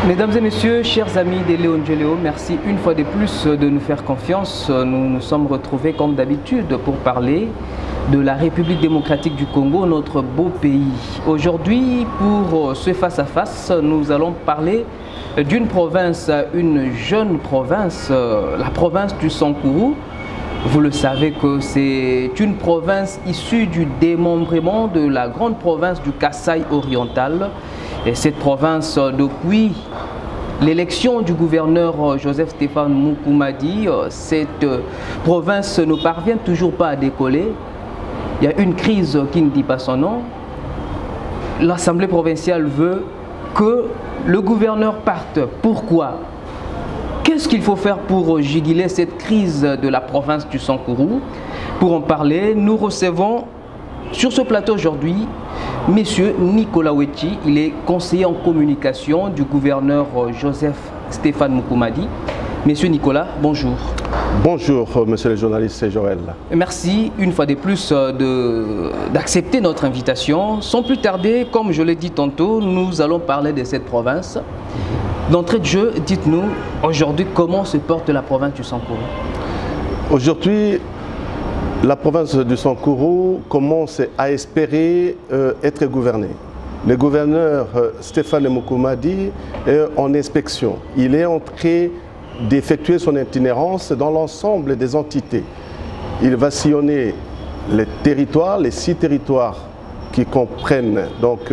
Mesdames et messieurs, chers amis de Léon Géléo, merci une fois de plus de nous faire confiance. Nous nous sommes retrouvés comme d'habitude pour parler de la République démocratique du Congo, notre beau pays. Aujourd'hui, pour ce face-à-face, nous allons parler d'une province, une jeune province, la province du Sankourou. Vous le savez que c'est une province issue du démembrement de la grande province du Kasaï oriental. Et cette province, depuis l'élection du gouverneur Joseph-Stéphane Moukoumadi, cette province ne parvient toujours pas à décoller. Il y a une crise qui ne dit pas son nom. L'Assemblée provinciale veut que le gouverneur parte. Pourquoi? Qu'est-ce qu'il faut faire pour juguler cette crise de la province du Sankourou? Pour en parler, nous recevons sur ce plateau aujourd'hui Monsieur Nicolas Wetchi. Il est conseiller en communication du gouverneur Joseph-Stéphane Moukoumadi. Monsieur Nicolas, bonjour. Bonjour, monsieur le journaliste, c'est Joël. Merci une fois de plus d'accepter notre invitation. Sans plus tarder, comme je l'ai dit tantôt, nous allons parler de cette province. D'entrée de jeu, dites-nous aujourd'hui comment se porte la province du Sankourou. Aujourd'hui, la province du Sankourou commence à espérer être gouvernée. Le gouverneur Stéphane Moukoumadi est en inspection. Il est en train d'effectuer son itinérance dans l'ensemble des entités. Il va sillonner les territoires, les 6 territoires qui comprennent, donc,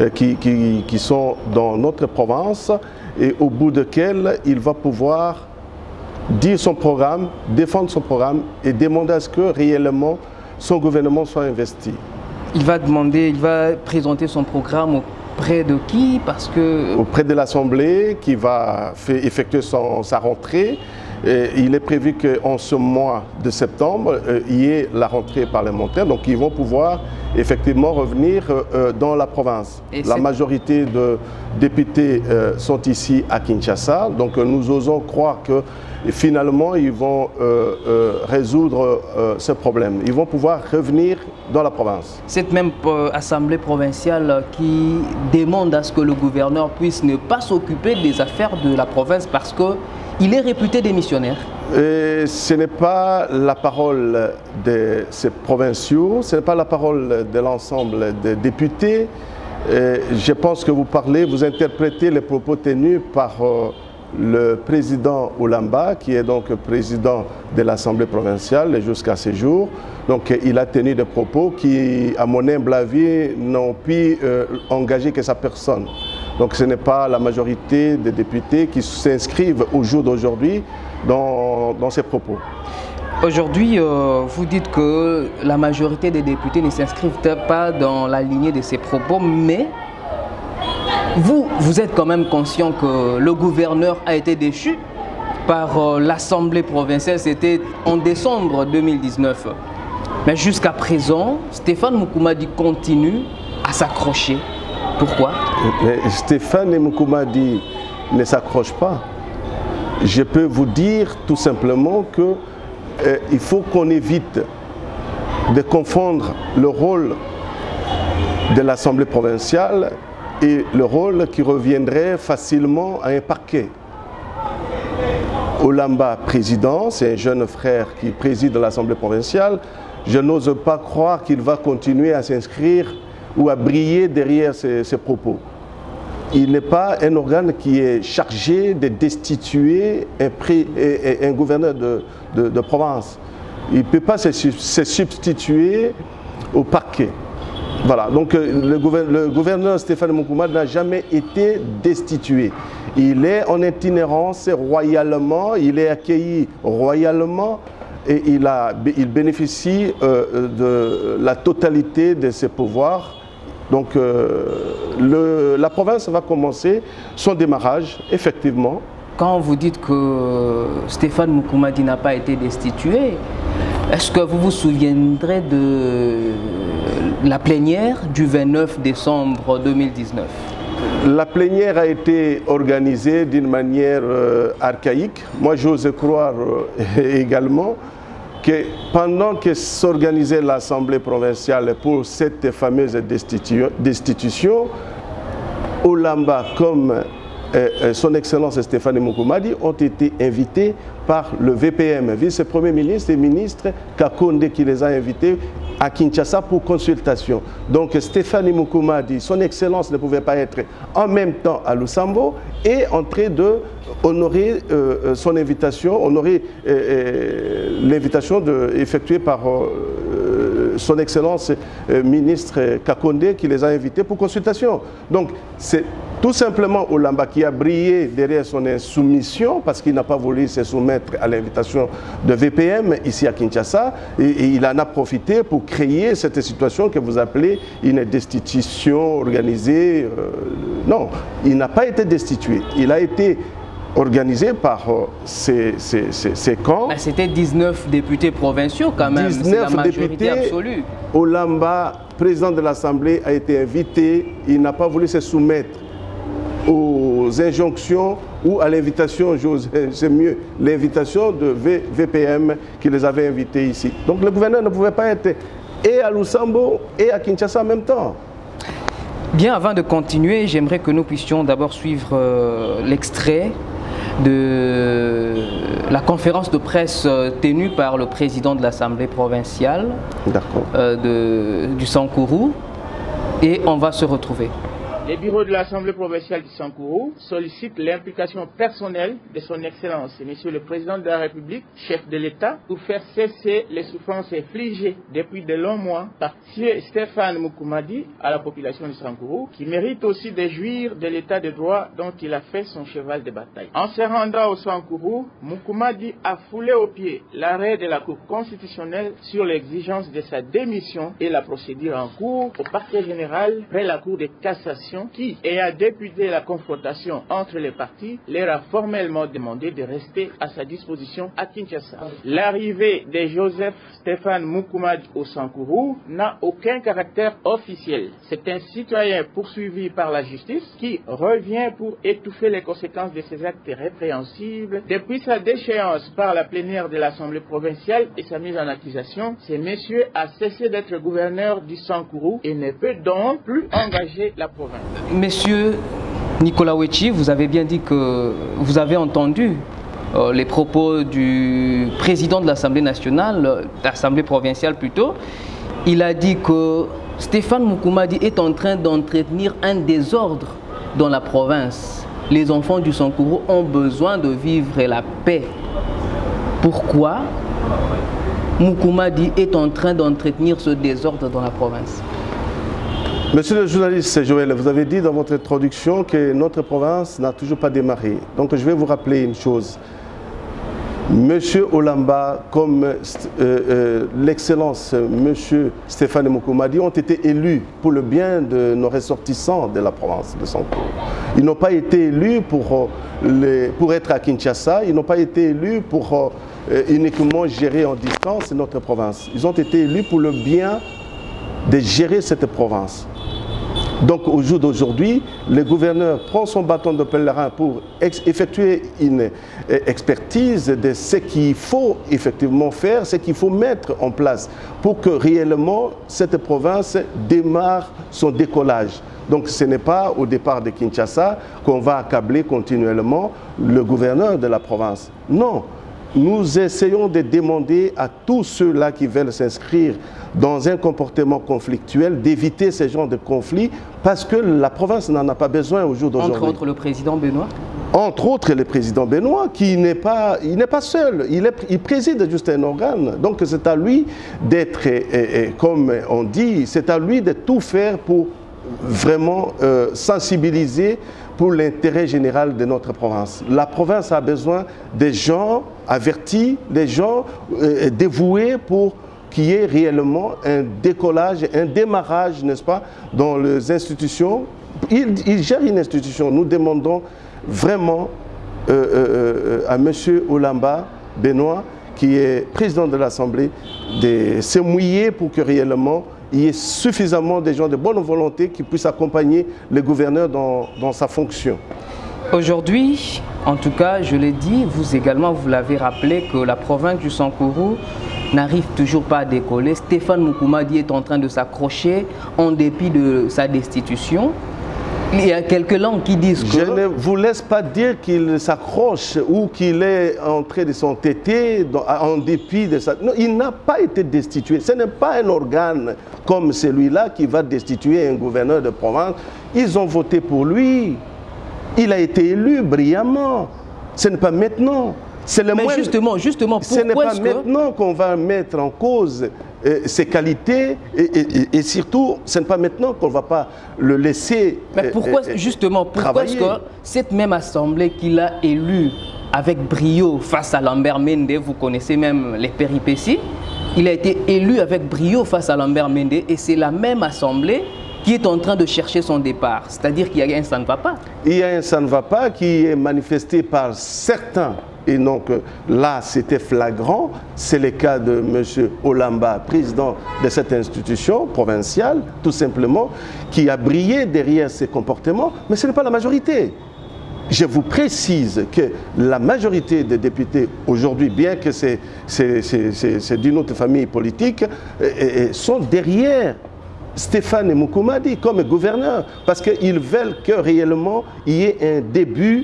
qui sont dans notre province, et au bout duquel il va pouvoir dire son programme, défendre son programme et demander à ce que réellement son gouvernement soit investi. Il va présenter son programme auprès de qui? Parce que... Auprès de l'Assemblée qui va effectuer sa rentrée. Et il est prévu qu'en ce mois de septembre, il y ait la rentrée parlementaire. Donc ils vont pouvoir effectivement revenir dans la province. La majorité de députés sont ici à Kinshasa. Donc nous osons croire que finalement ils vont résoudre ce problème. Ils vont pouvoir revenir dans la province. Cette même assemblée provinciale qui demande à ce que le gouverneur puisse ne pas s'occuper des affaires de la province parce qu'il est réputé démissionnaire. Ce n'est pas la parole de ces provinciaux, ce n'est pas la parole de l'ensemble des députés. Je pense que vous interprétez les propos tenus par le président Oulamba, qui est donc président de l'Assemblée provinciale jusqu'à ce jour. Donc il a tenu des propos qui, à mon humble avis, n'ont pu engager que sa personne. Donc ce n'est pas la majorité des députés qui s'inscrivent au jour d'aujourd'hui dans ces propos. Aujourd'hui, vous dites que la majorité des députés ne s'inscrivent pas dans la lignée de ces propos, mais vous êtes quand même conscient que le gouverneur a été déchu par l'Assemblée provinciale, c'était en décembre 2019. Mais jusqu'à présent, Stéphane Moukoumadi continue à s'accrocher. Pourquoi? Stéphane Moukoumadi ne s'accroche pas. Je peux vous dire tout simplement qu'il faut qu'on évite de confondre le rôle de l'Assemblée provinciale et le rôle qui reviendrait facilement à un parquet. Oulamba, président, c'est un jeune frère qui préside l'Assemblée provinciale. Je n'ose pas croire qu'il va continuer à s'inscrire ou à briller derrière ces propos. Il n'est pas un organe qui est chargé de destituer un gouverneur de province. Il ne peut pas se substituer au parquet. Voilà, donc le gouverneur Stéphane Moukoumadi n'a jamais été destitué. Il est en itinérance royalement, il est accueilli royalement et il bénéficie de la totalité de ses pouvoirs. Donc la province va commencer son démarrage, effectivement. Quand vous dites que Stéphane Moukoumadi n'a pas été destitué, est-ce que vous vous souviendrez de la plénière du 29 décembre 2019? La plénière a été organisée d'une manière archaïque. Moi, j'ose croire également que pendant que s'organisait l'Assemblée provinciale pour cette fameuse destitution, Oulamba, comme son Excellence Stéphane Moukoumadi ont été invités par le VPM, vice-premier ministre et ministre Kakonde, qui les a invités à Kinshasa pour consultation. Donc Stéphane Moukoumadi, son Excellence ne pouvait pas être en même temps à Lusambo et en train de honorer son invitation, honorer l'invitation effectuée par son Excellence ministre Kakonde, qui les a invités pour consultation. Donc c'est tout simplement Olamba qui a brillé derrière son insoumission parce qu'il n'a pas voulu se soumettre à l'invitation de VPM ici à Kinshasa, et il en a profité pour créer cette situation que vous appelez une destitution organisée. Non, il n'a pas été destitué, il a été organisé par ces camps. C'était 19 députés provinciaux quand même, 19 la majorité députés absolue. Olamba, président de l'Assemblée, a été invité, il n'a pas voulu se soumettre aux injonctions ou à l'invitation, c'est mieux, l'invitation de VPM qui les avait invités ici. Donc le gouverneur ne pouvait pas être et à Lusambo et à Kinshasa en même temps. Bien, avant de continuer, j'aimerais que nous puissions d'abord suivre l'extrait de la conférence de presse tenue par le président de l'Assemblée provinciale du Sankourou, et on va se retrouver. Les bureaux de l'Assemblée provinciale du Sankourou sollicitent l'implication personnelle de son Excellence, Monsieur le Président de la République, chef de l'État, pour faire cesser les souffrances infligées depuis de longs mois par Stéphane Moukoumadi à la population du Sankourou, qui mérite aussi de jouir de l'État de droit dont il a fait son cheval de bataille. En se rendant au Sankourou, Moukoumadi a foulé aux pieds l'arrêt de la Cour constitutionnelle sur l'exigence de sa démission et la procédure en cours au parquet général près la Cour de cassation, qui, ayant débuté la confrontation entre les partis, leur a formellement demandé de rester à sa disposition à Kinshasa. L'arrivée de Joseph Stéphane Moukoumadi au Sankourou n'a aucun caractère officiel. C'est un citoyen poursuivi par la justice qui revient pour étouffer les conséquences de ses actes répréhensibles. Depuis sa déchéance par la plénière de l'Assemblée provinciale et sa mise en accusation, ce monsieur a cessé d'être gouverneur du Sankourou et ne peut donc plus engager la province. Monsieur Nicolas Wechi, vous avez bien dit que vous avez entendu les propos du président de l'Assemblée nationale, l'Assemblée provinciale plutôt. Il a dit que Stéphane Moukoumadi est en train d'entretenir un désordre dans la province. Les enfants du Sankourou ont besoin de vivre la paix. Pourquoi Moukoumadi est en train d'entretenir ce désordre dans la province? Monsieur le journaliste Joël, vous avez dit dans votre introduction que notre province n'a toujours pas démarré. Donc je vais vous rappeler une chose. Monsieur Olamba, comme l'excellence Monsieur Stéphane Moukoumadi ont été élus pour le bien de nos ressortissants de la province de Sankourou. Ils n'ont pas été élus pour être à Kinshasa, ils n'ont pas été élus pour uniquement gérer en distance notre province. Ils ont été élus pour le bien de gérer cette province. Donc au jour d'aujourd'hui, le gouverneur prend son bâton de pèlerin pour effectuer une expertise de ce qu'il faut effectivement faire, ce qu'il faut mettre en place pour que réellement cette province démarre son décollage. Donc ce n'est pas au départ de Kinshasa qu'on va accabler continuellement le gouverneur de la province. Non, nous essayons de demander à tous ceux-là qui veulent s'inscrire dans un comportement conflictuel, d'éviter ce genre de conflit, parce que la province n'en a pas besoin au jour d'aujourd'hui. Entre autres le président Benoît? Entre autres le président Benoît, qui n'est pas seul, il préside juste un organe. Donc c'est à lui d'être, comme on dit, c'est à lui de tout faire pour vraiment sensibiliser pour l'intérêt général de notre province. La province a besoin des gens avertis, des gens dévoués pour qu'il y ait réellement un décollage, un démarrage, n'est-ce pas, dans les institutions. Il gère une institution. Nous demandons vraiment à M. Olamba Benoît, qui est président de l'Assemblée, de se mouiller pour que réellement il y ait suffisamment de gens de bonne volonté qui puissent accompagner le gouverneur dans sa fonction. Aujourd'hui, en tout cas, je l'ai dit, vous également, vous l'avez rappelé, que la province du Sankourou n'arrive toujours pas à décoller. Stéphane Moukoumadi est en train de s'accrocher en dépit de sa destitution. Il y a quelques langues qui disent que... Je ne vous laisse pas dire qu'il s'accroche ou qu'il est en train de s'entêter en dépit de ça. Non, il n'a pas été destitué. Ce n'est pas un organe comme celui-là qui va destituer un gouverneur de province. Ils ont voté pour lui. Il a été élu brillamment. Ce n'est pas maintenant. Mais justement, pourquoi ce n'est pas maintenant qu'on va mettre en cause ses qualités et surtout, ce n'est pas maintenant qu'on ne va pas le laisser Mais pourquoi, justement, pourquoi est-ce que cette même assemblée qu'il a élue avec brio face à Lambert Mende, vous connaissez même les péripéties, il a été élu avec brio face à Lambert Mende et c'est la même assemblée qui est en train de chercher son départ. C'est-à-dire qu'il y a un ça ne va pas. Il y a un ça ne va pas qui est manifesté par certains. Et donc là, c'était flagrant. C'est le cas de M. Olamba, président de cette institution provinciale, tout simplement, qui a brillé derrière ses comportements. Mais ce n'est pas la majorité. Je vous précise que la majorité des députés aujourd'hui, bien que c'est d'une autre famille politique, sont derrière Stéphane Mukumadi comme gouverneur. Parce qu'ils veulent que réellement il y ait un début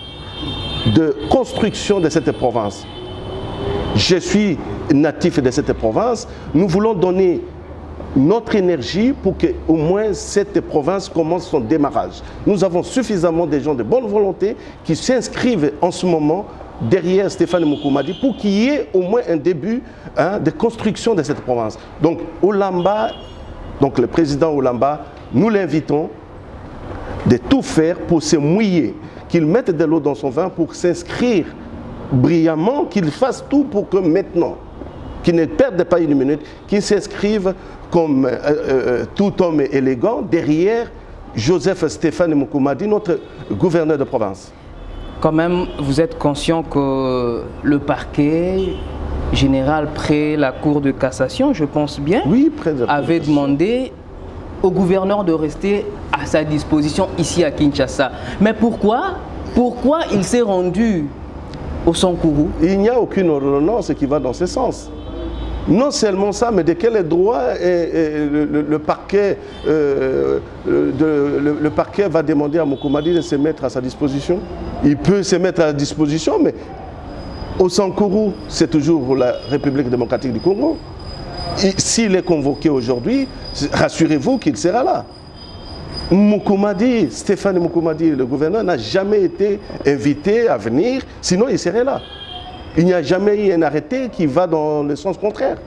de construction de cette province. Je suis natif de cette province. Nous voulons donner notre énergie pour que au moins cette province commence son démarrage. Nous avons suffisamment de gens de bonne volonté qui s'inscrivent en ce moment derrière Stéphane Mukumadi pour qu'il y ait au moins un début de construction de cette province. Donc Olamba, donc le président Olamba, nous l'invitons de tout faire pour se mouiller, qu'il mette de l'eau dans son vin pour s'inscrire brillamment, qu'il fasse tout pour que maintenant, qu'il ne perde pas une minute, qu'il s'inscrive comme tout homme élégant derrière Joseph Stéphane Mukumadi, notre gouverneur de province. Quand même, vous êtes conscient que le parquet général près la Cour de cassation, je pense bien, oui, près de avait demandé au gouverneur de rester à sa disposition ici à Kinshasa. Mais pourquoi il s'est rendu au Sankourou? Il n'y a aucune ordonnance qui va dans ce sens. Non seulement ça, mais de quel droit le parquet va demander à Mukumadi de se mettre à sa disposition? Il peut se mettre à disposition, mais au Sankourou, c'est toujours la République démocratique du Congo. S'il est convoqué aujourd'hui, rassurez-vous qu'il sera là. Mukumadi, Stéphane Mukumadi, le gouverneur, n'a jamais été invité à venir, sinon il serait là. Il n'y a jamais eu un arrêté qui va dans le sens contraire.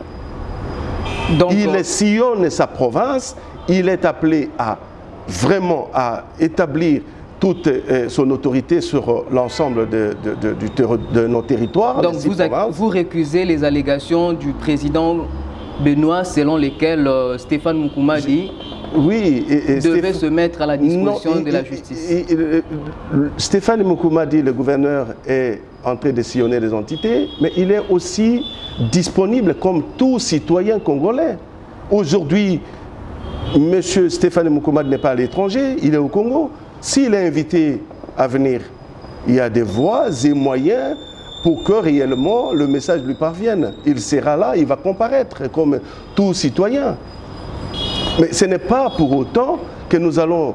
Donc, il sillonne sa province, il est appelé à vraiment à établir toute son autorité sur l'ensemble de nos territoires. Donc vous récusez les allégations du président Benoît selon lesquelles Stéphane Mukumadi devait se mettre à la disposition de la justice. Stéphane Mukumadi, le gouverneur, est en train de sillonner les entités, mais il est aussi disponible comme tout citoyen congolais. Aujourd'hui, M. Stéphane Mukumadi n'est pas à l'étranger, il est au Congo. S'il est invité à venir, il y a des voies et moyens pour que réellement le message lui parvienne. Il sera là, il va comparaître comme tout citoyen. Mais ce n'est pas pour autant que nous allons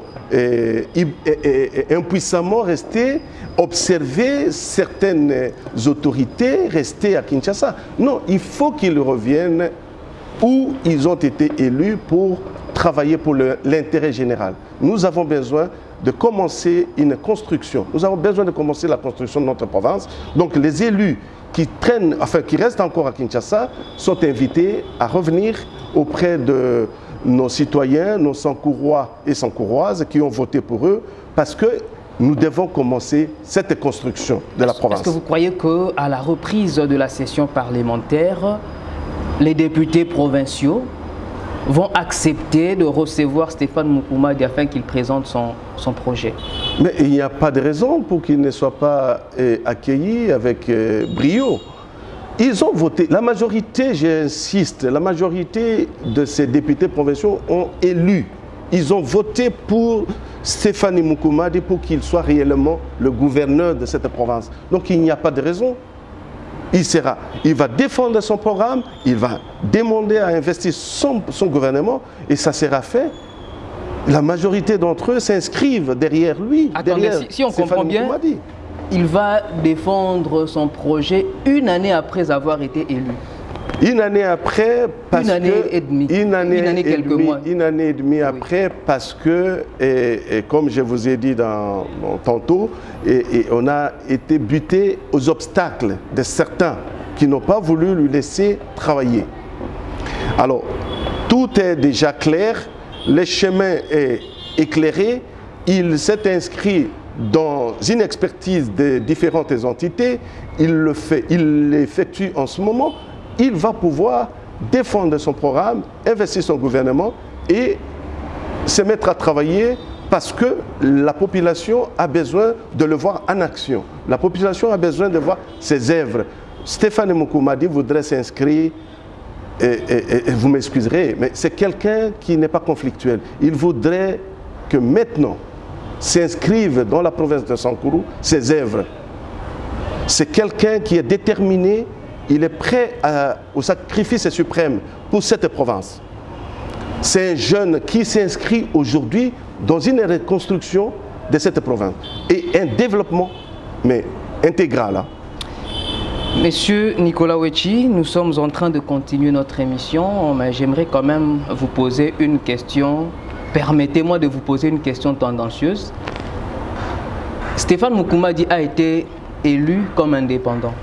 impuissamment rester, observer certaines autorités, rester à Kinshasa. Non, il faut qu'ils reviennent où ils ont été élus pour travailler pour l'intérêt général. Nous avons besoin de commencer une construction. Nous avons besoin de commencer la construction de notre province. Donc les élus qui traînent, enfin qui restent encore à Kinshasa, sont invités à revenir auprès de nos citoyens, nos Sankourois et Sankouroises qui ont voté pour eux, parce que nous devons commencer cette construction de la province. Est-ce que vous croyez qu'à la reprise de la session parlementaire, les députés provinciaux vont accepter de recevoir Stéphane Mukumadi afin qu'il présente son projet? Mais il n'y a pas de raison pour qu'il ne soit pas accueilli avec brio. Ils ont voté, la majorité, j'insiste, la majorité de ces députés provinciaux ont élu. Ils ont voté pour Stéphane Mukumadi pour qu'il soit réellement le gouverneur de cette province. Donc il n'y a pas de raison. Il va défendre son programme, il va demander à investir son gouvernement et ça sera fait. la majorité d'entre eux s'inscrivent derrière lui. Attendez, derrière si on comprend bien, il va défendre son projet une année après avoir été élu. Une année après, parce une année et demie. Une année quelques mois. Une année et demie après, parce que, et comme je vous ai dit tantôt, on a été buté aux obstacles de certains qui n'ont pas voulu lui laisser travailler. Alors, tout est déjà clair, le chemin est éclairé, il s'est inscrit dans une expertise de différentes entités, il le fait, il l'effectue en ce moment, il va pouvoir défendre son programme, investir son gouvernement et se mettre à travailler parce que la population a besoin de le voir en action. La population a besoin de voir ses œuvres. Stéphane Moukoumadi voudrait s'inscrire, et vous m'excuserez, mais c'est quelqu'un qui n'est pas conflictuel. Il voudrait que maintenant s'inscrivent dans la province de Sankourou ses œuvres. C'est quelqu'un qui est déterminé, il est prêt au sacrifice suprême pour cette province. C'est un jeune qui s'inscrit aujourd'hui dans une reconstruction de cette province et un développement mais intégral. Hein. Monsieur Nicolas Ouechi, nous sommes en train de continuer notre émission, mais j'aimerais quand même vous poser une question. Permettez-moi de vous poser une question tendancieuse. Stéphane Moukoumadi a été élu comme indépendant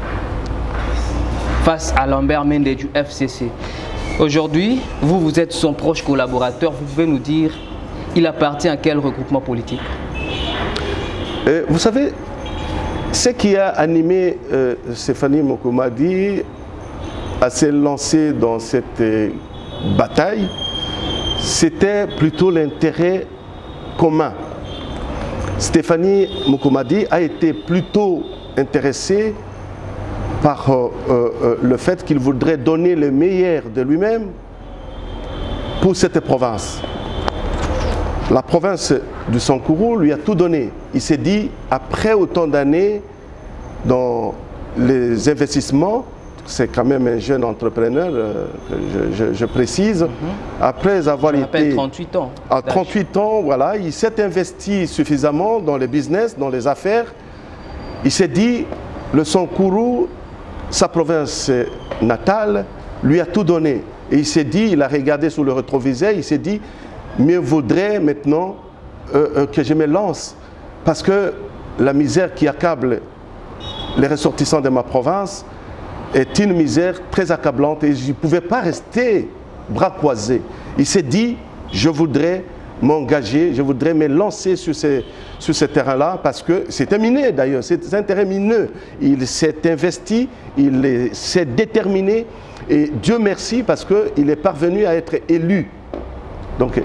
face à Lambert Mende du FCC. Aujourd'hui, vous êtes son proche collaborateur. Vous pouvez nous dire, il appartient à quel regroupement politique? Vous savez, ce qui a animé Stéphane Moukoumadi à se lancer dans cette bataille, c'était plutôt l'intérêt commun. Stéphane Moukoumadi a été plutôt intéressé par le fait qu'il voudrait donner le meilleur de lui-même pour cette province. La province du Sankourou lui a tout donné. Il s'est dit, après autant d'années dans les investissements, c'est quand même un jeune entrepreneur, je précise, après avoir été 38 ans. À 38 ans, voilà, il s'est investi suffisamment dans le business, dans les affaires. Il s'est dit, le Sankourou, sa province natale, lui a tout donné. Et il s'est dit, il a regardé sous le rétroviseur, il s'est dit, mieux vaudrait maintenant que je me lance. Parce que la misère qui accable les ressortissants de ma province est une misère très accablante et je ne pouvais pas rester bras croisés. Il s'est dit, je voudrais m'engager, je voudrais me lancer sur ce terrain-là parce que c'était miné d'ailleurs, c'est un terrain mineux. Il s'est investi, il s'est déterminé et Dieu merci parce qu'il est parvenu à être élu. Donc,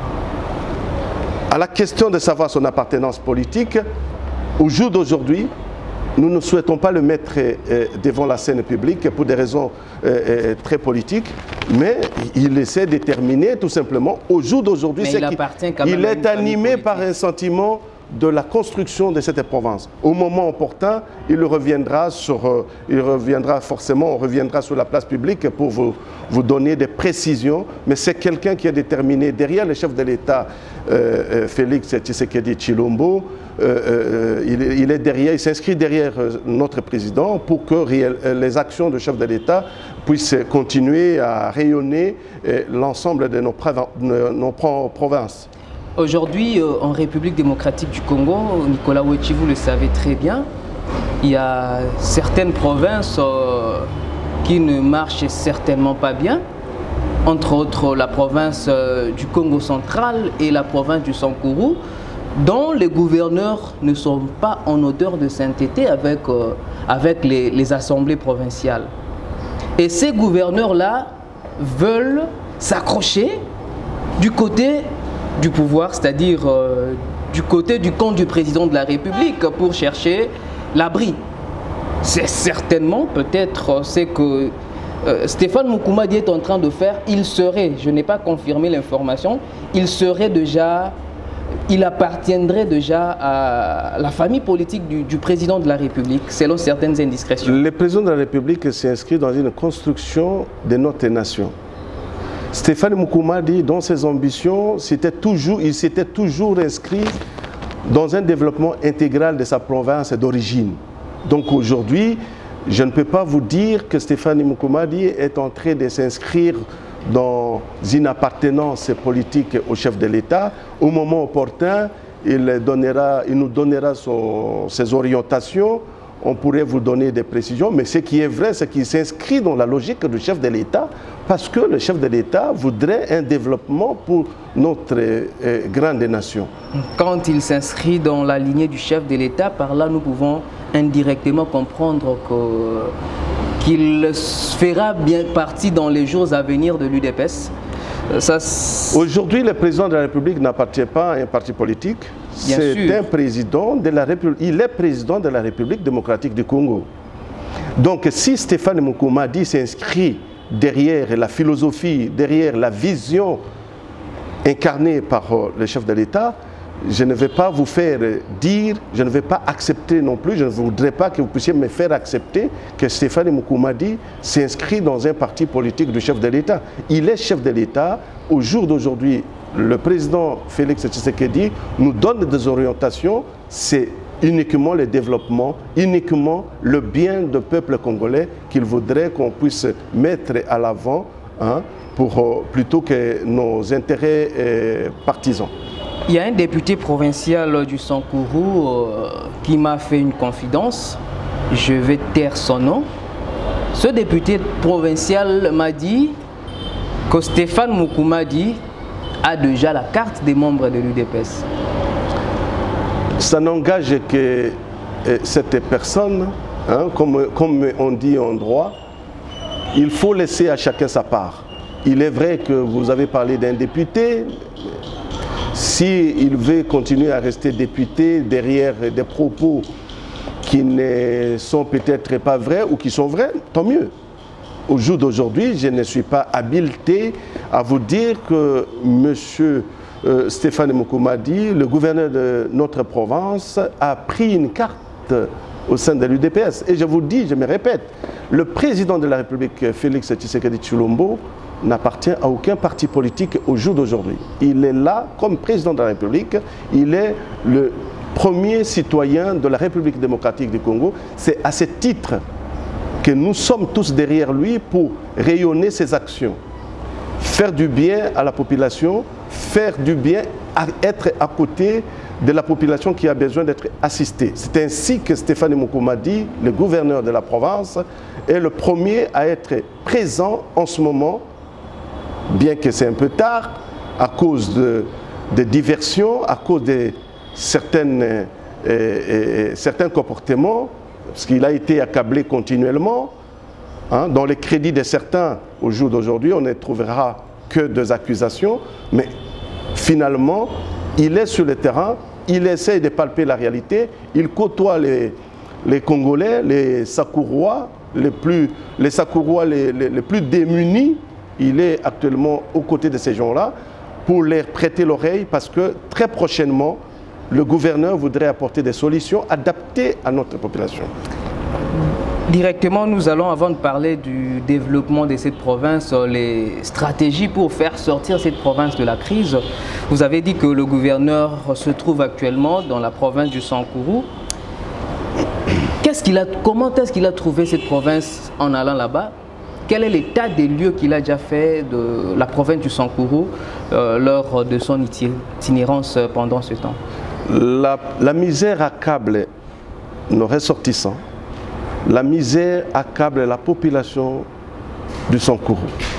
à la question de savoir son appartenance politique, au jour d'aujourd'hui, nous ne souhaitons pas le mettre devant la scène publique pour des raisons très politiques, mais il essaie de déterminer tout simplement, au jour d'aujourd'hui, il est animé par un sentiment de la construction de cette province. Au moment opportun, il reviendra forcément, on reviendra sur la place publique pour vous donner des précisions, mais c'est quelqu'un qui est déterminé derrière le chef de l'État, Félix Tshisekedi Tshilombo. Il est derrière, il s'inscrit derrière notre président pour que les actions du chef de l'État puissent continuer à rayonner l'ensemble de nos provinces. Aujourd'hui, en République démocratique du Congo, Nicolas Ouechi, vous le savez très bien, il y a certaines provinces qui ne marchent certainement pas bien, entre autres la province du Congo central et la province du Sankourou, dont les gouverneurs ne sont pas en odeur de sainteté avec les assemblées provinciales. Et ces gouverneurs-là veulent s'accrocher du côté du pouvoir, c'est-à-dire du côté du camp du président de la République pour chercher l'abri. C'est certainement peut-être ce que Stéphane Moukoumadi est en train de faire. Il serait, je n'ai pas confirmé l'information, il appartiendrait déjà à la famille politique du président de la République, selon certaines indiscrétions. Le président de la République s'inscrit dans une construction de notre nation. Stéphane Moukoumadi, dans ses ambitions, il s'était toujours inscrit dans un développement intégral de sa province d'origine. Donc aujourd'hui, je ne peux pas vous dire que Stéphane Moukoumadi est en train de s'inscrire dans une appartenance politique au chef de l'État. Au moment opportun, il nous donnera ses orientations. On pourrait vous donner des précisions, mais ce qui est vrai, c'est qu'il s'inscrit dans la logique du chef de l'État parce que le chef de l'État voudrait un développement pour notre grande nation. Quand il s'inscrit dans la lignée du chef de l'État, par là nous pouvons indirectement comprendre qu'il fera bien partie dans les jours à venir de l'UDPS. Aujourd'hui, le président de la République n'appartient pas à un parti politique. C'est un président de la République. Il est président de la République démocratique du Congo. Donc, si Stéphane Moukoumadi s'inscrit derrière la philosophie, derrière la vision incarnée par le chef de l'État, je ne vais pas vous faire dire, je ne vais pas accepter non plus, je ne voudrais pas que vous puissiez me faire accepter que Stéphane Moukoumadi s'inscrit dans un parti politique du chef de l'État. Il est chef de l'État. Au jour d'aujourd'hui, le président Félix Tshisekedi nous donne des orientations, c'est uniquement le développement, uniquement le bien du peuple congolais qu'il voudrait qu'on puisse mettre à l'avant plutôt que nos intérêts partisans. Il y a un député provincial du Sankourou qui m'a fait une confidence. Je vais taire son nom. Ce député provincial m'a dit que Stéphane Moukoumadi a déjà la carte des membres de l'UDPS. Ça n'engage que cette personne, comme on dit en droit, il faut laisser à chacun sa part. Il est vrai que vous avez parlé d'un député. S'il veut continuer à rester député derrière des propos qui ne sont peut-être pas vrais ou qui sont vrais, tant mieux. Au jour d'aujourd'hui, je ne suis pas habilité à vous dire que M. Stéphane Moukoumadi, le gouverneur de notre province, a pris une carte au sein de l'UDPS. Et je vous dis, je me répète, le président de la République, Félix Tshisekedi Tshilombo, n'appartient à aucun parti politique au jour d'aujourd'hui. Il est là comme président de la République, il est le premier citoyen de la République démocratique du Congo. C'est à ce titre que nous sommes tous derrière lui pour rayonner ses actions, faire du bien à la population, faire du bien, être à côté de la population qui a besoin d'être assistée. C'est ainsi que Stéphane Moukoumadi, le gouverneur de la province, est le premier à être présent en ce moment, bien que c'est un peu tard, à cause de diversions, à cause de certains comportements, parce qu'il a été accablé continuellement. Dans les crédits de certains, au jour d'aujourd'hui, on ne trouvera que des accusations, mais finalement, il est sur le terrain, il essaie de palper la réalité, il côtoie les Congolais, les Sakourois, les plus démunis. Il est actuellement aux côtés de ces gens-là pour leur prêter l'oreille parce que très prochainement, le gouverneur voudrait apporter des solutions adaptées à notre population. Directement, nous allons, avant de parler du développement de cette province, les stratégies pour faire sortir cette province de la crise. Vous avez dit que le gouverneur se trouve actuellement dans la province du Sankourou. Comment est-ce qu'il a trouvé cette province en allant là-bas? Quel est l'état des lieux qu'il a déjà fait de la province du Sankourou lors de son itinérance pendant ce temps? La misère accable nos ressortissants. La misère accable la population du Sankourou.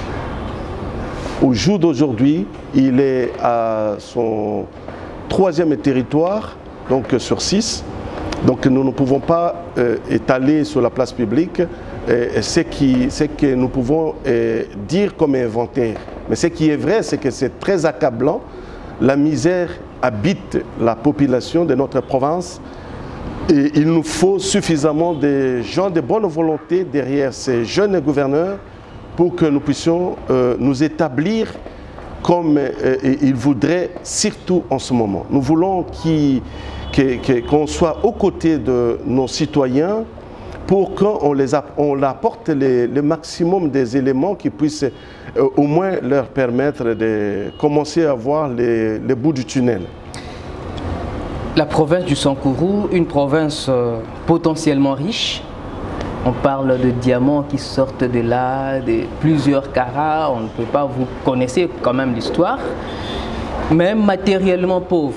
Au jour d'aujourd'hui, il est à son 3e territoire, donc sur 6. Donc nous ne pouvons pas étaler sur la place publique ce que nous pouvons dire comme inventaire. Mais ce qui est vrai, c'est que c'est très accablant. La misère habite la population de notre province. Et il nous faut suffisamment de gens de bonne volonté derrière ces jeunes gouverneurs pour que nous puissions nous établir comme ils voudraient, surtout en ce moment. Nous voulons qu'on soit aux côtés de nos citoyens pour qu'on apporte le maximum des éléments qui puissent au moins leur permettre de commencer à voir le bout du tunnel. La province du Sankourou, une province potentiellement riche. On parle de diamants qui sortent de là, de plusieurs carats, on ne peut pas, vous connaissez quand même l'histoire, mais matériellement pauvre.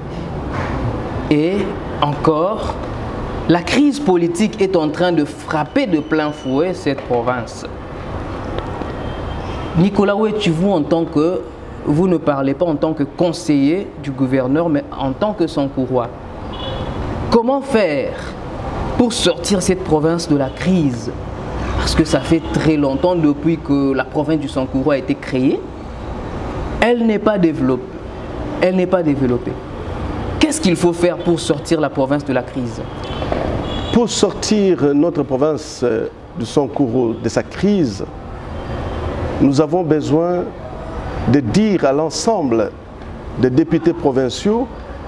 Et encore, la crise politique est en train de frapper de plein fouet cette province. Nicolas Ouetchivou, en tant que, vous ne parlez pas en tant que conseiller du gouverneur, mais en tant que Sankourois. Comment faire pour sortir cette province de la crise? Parce que ça fait très longtemps depuis que la province du Sankourou a été créée. Elle n'est pas développée. Elle n'est pas développée. Qu'est-ce qu'il faut faire pour sortir la province de la crise? Pour sortir notre province du Sankourou de sa crise, nous avons besoin de dire à l'ensemble des députés provinciaux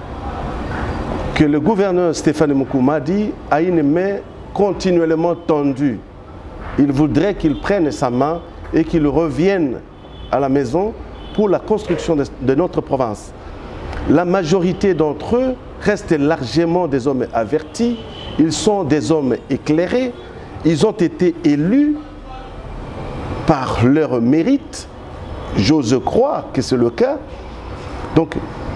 que le gouverneur Stéphane Mukumadi a une main continuellement tendue. Il voudrait qu'il prenne sa main et qu'il revienne à la maison pour la construction de notre province. La majorité d'entre eux restent largement des hommes avertis, ils sont des hommes éclairés, ils ont été élus par leur mérite, j'ose croire que c'est le cas. Donc,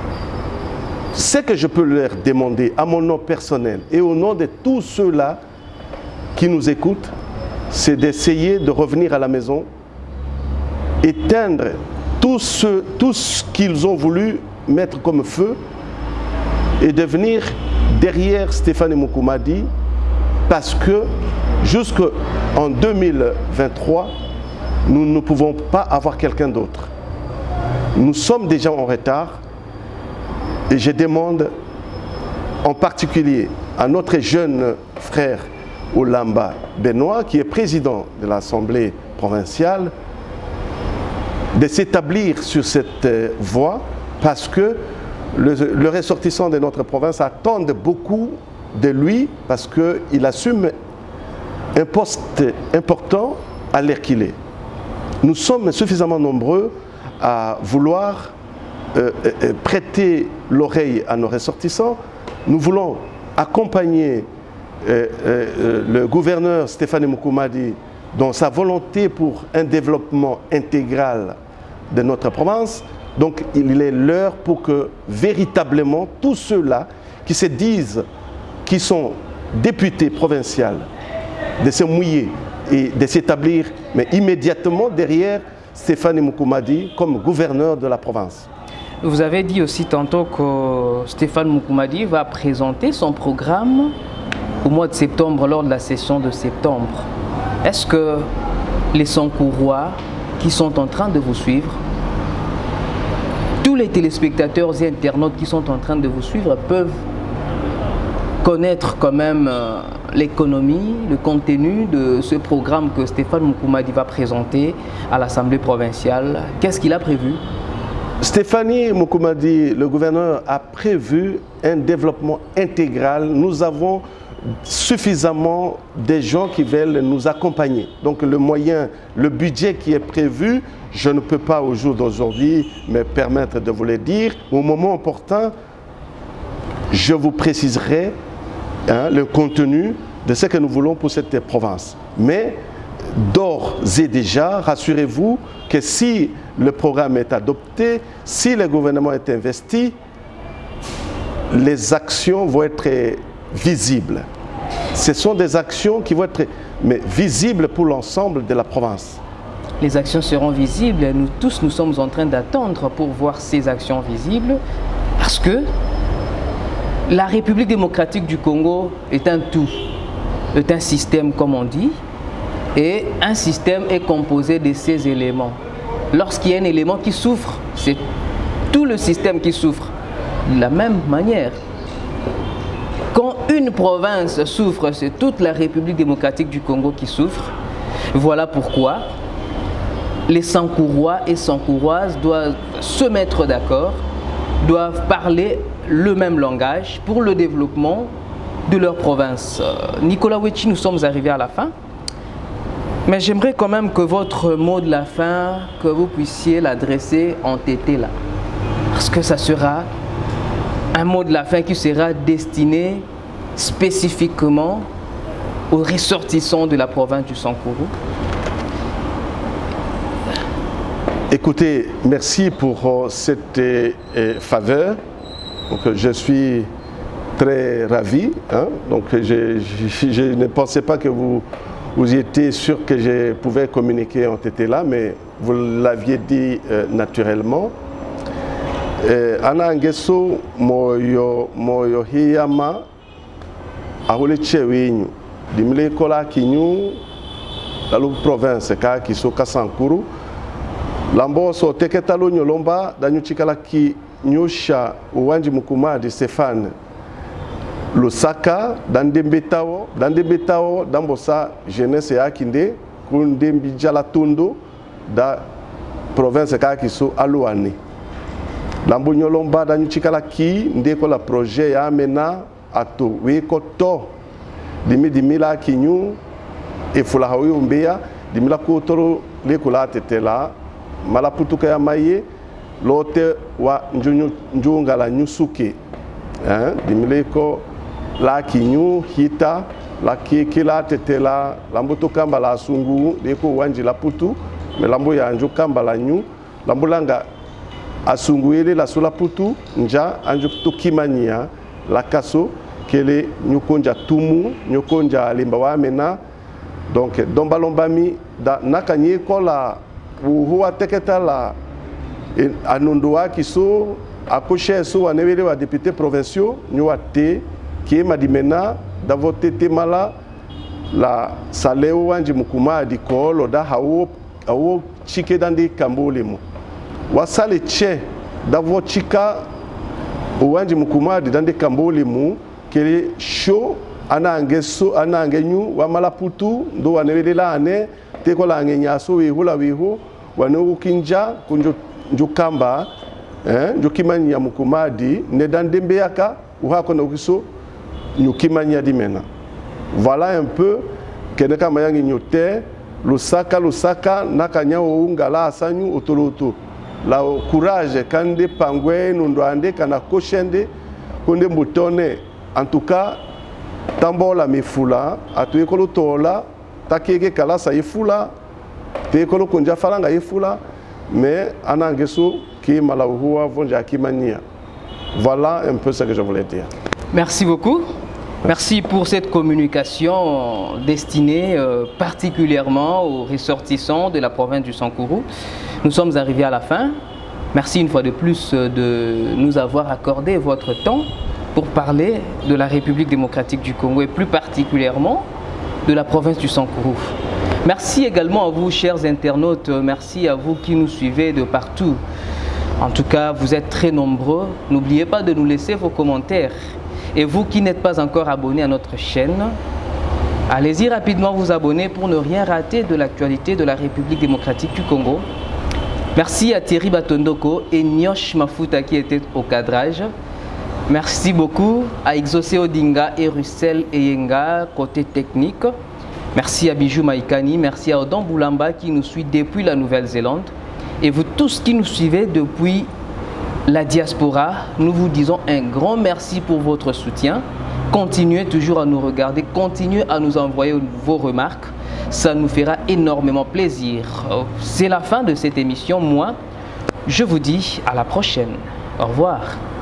ce que je peux leur demander à mon nom personnel et au nom de tous ceux-là qui nous écoutent, c'est d'essayer de revenir à la maison, éteindre tout ce qu'ils ont voulu mettre comme feu et de venir derrière Stéphane Mukumadi, parce que jusqu'en 2023, nous ne pouvons pas avoir quelqu'un d'autre. Nous sommes déjà en retard et je demande en particulier à notre jeune frère Oulamba Benoît, qui est président de l'Assemblée provinciale, de s'établir sur cette voie, parce que le ressortissant de notre province attendent beaucoup de lui, parce qu'il assume un poste important à l'heure qu'il est. Nous sommes suffisamment nombreux à vouloir prêter l'oreille à nos ressortissants. Nous voulons accompagner le gouverneur Stéphane Mukumadi dans sa volonté pour un développement intégral de notre province. Donc il est l'heure pour que véritablement tous ceux-là qui se disent, qui sont députés provinciaux, de se mouiller et de s'établir, mais immédiatement derrière Stéphane Mukumadi comme gouverneur de la province. Vous avez dit aussi tantôt que Stéphane Mukumadi va présenter son programme au mois de septembre, lors de la session de septembre. Est-ce que les Sankourois qui sont en train de vous suivre, tous les téléspectateurs et internautes qui sont en train de vous suivre peuvent connaître quand même l'économie, le contenu de ce programme que Stéphane Mukumadi va présenter à l'Assemblée provinciale? Qu'est-ce qu'il a prévu? Stéphane Mukumadi, le gouverneur, a prévu un développement intégral. Nous avons suffisamment de gens qui veulent nous accompagner. Donc le moyen, le budget qui est prévu, je ne peux pas au jour d'aujourd'hui me permettre de vous le dire. Au moment opportun, je vous préciserai le contenu de ce que nous voulons pour cette province. Mais d'ores et déjà, rassurez-vous que si le programme est adopté, si le gouvernement est investi, les actions vont être visibles. Ce sont des actions qui vont être visibles pour l'ensemble de la province. Les actions seront visibles. Nous tous, nous sommes en train d'attendre pour voir ces actions visibles, parce que la République démocratique du Congo est un tout, est un système comme on dit, et un système est composé de ces éléments. Lorsqu'il y a un élément qui souffre, c'est tout le système qui souffre. De la même manière, quand une province souffre, c'est toute la République démocratique du Congo qui souffre. Voilà pourquoi les Sankourois et Sankouroises doivent se mettre d'accord, doivent parler le même langage pour le développement de leur province. Nicolas Wechi, nous sommes arrivés à la fin. Mais j'aimerais quand même que votre mot de la fin, que vous puissiez l'adresser en tété là. Parce que ça sera un mot de la fin qui sera destiné spécifiquement aux ressortissants de la province du Sankourou. Écoutez, merci pour cette faveur. Donc, je suis très ravi. Hein? Donc, je ne pensais pas que vous étiez sûr que je pouvais communiquer en tété là, mais vous l'aviez dit naturellement. Ana angeso moyo hiyama ahule chewinyu dimile kola kinyu dalu province ka kiso kasankuru lambo so teketalo nyolomba danyu chikala ki nyusha uwanji mukumadi Stéphane Lusaka dandembetawo dambosa jeunesse yakinde kundembi jala tundo da province ka kiso aluani lambo nyolomba danyu chikala ki ndeko la projet ya amena ato weko to dimila kinyu efula hawo mbea dimila kotoro lekula tetela malaputuka ya maye lote wa njunga la nyusuke dimile ko la kinyu hita la kila tetela lambo to kamba la sungu leko wanji la putu me lambo ya nju kamba la nyu lambo langa asunguele la sula putu nja anju tukimania la kaso kele nyukonja tumu nyukonja limba wa mena donc dombalombami da nakanye kola huwa teketa la anondoa kiso akoshe so wanewele wa député provinciaux nyuate ki madimena da vote temala la saleo wanji mukuma di kolo da hawo chike dandi kambolemo wasale che davo chika uwanji mukumadi dande kamboli mu kele show anangenyu wa malaputu ndo wanewelela ane teko la ngenyaso wihu wanu kinja kunjo njukamba njukimani ya mukumadi ne dande mbeyaka uhako na ukiso nyukimani ya dimena. Voilà un peu keneka mayangi nyote lusaka nakanya ungala asanyu otoloto la courage kande pangwe nundoande kana koshende konde mbutone en tout cas tambola mifula atuyekolo tola takeke kala sa ifula tekolo konja falanga ifula mais anangeso ki malauhua vonja kimania. Voilà un peu ce que je voulais dire. Merci beaucoup. Merci pour cette communication destinée particulièrement aux ressortissants de la province du Sankourou. Nous sommes arrivés à la fin. Merci une fois de plus de nous avoir accordé votre temps pour parler de la République démocratique du Congo et plus particulièrement de la province du Sankourou. Merci également à vous, chers internautes. Merci à vous qui nous suivez de partout. En tout cas, vous êtes très nombreux. N'oubliez pas de nous laisser vos commentaires. Et vous qui n'êtes pas encore abonné à notre chaîne, allez-y rapidement vous abonner pour ne rien rater de l'actualité de la République démocratique du Congo. Merci à Thierry Batondoko et Nyosh Mafuta qui étaient au cadrage. Merci beaucoup à Exaucé Odinga et Russell Eyenga côté technique. Merci à Bijou Maïkani, merci à Odon Boulamba qui nous suit depuis la Nouvelle-Zélande. Et vous tous qui nous suivez depuis la diaspora, nous vous disons un grand merci pour votre soutien. Continuez toujours à nous regarder, continuez à nous envoyer vos remarques. Ça nous fera énormément plaisir. C'est la fin de cette émission. Moi, je vous dis à la prochaine. Au revoir.